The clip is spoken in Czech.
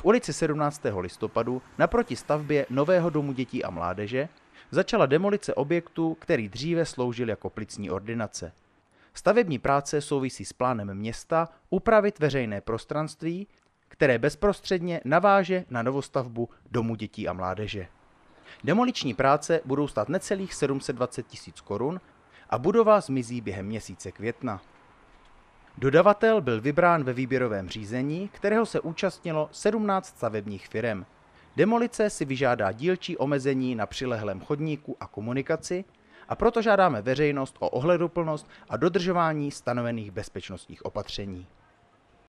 ulici 17. listopadu naproti stavbě nového domu dětí a mládeže začala demolice objektu, který dříve sloužil jako plicní ordinace. Stavební práce souvisí s plánem města upravit veřejné prostranství, které bezprostředně naváže na novostavbu domu dětí a mládeže. Demoliční práce budou stát necelých 720 000 korun a budova zmizí během měsíce května. Dodavatel byl vybrán ve výběrovém řízení, kterého se účastnilo 17 stavebních firem. Demolice si vyžádá dílčí omezení na přilehlém chodníku a komunikaci, a proto žádáme veřejnost o ohleduplnost a dodržování stanovených bezpečnostních opatření.